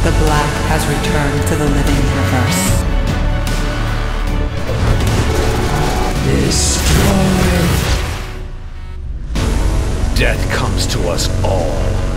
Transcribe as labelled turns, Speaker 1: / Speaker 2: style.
Speaker 1: The black has returned to the living universe.
Speaker 2: Destroy. Death comes to us all.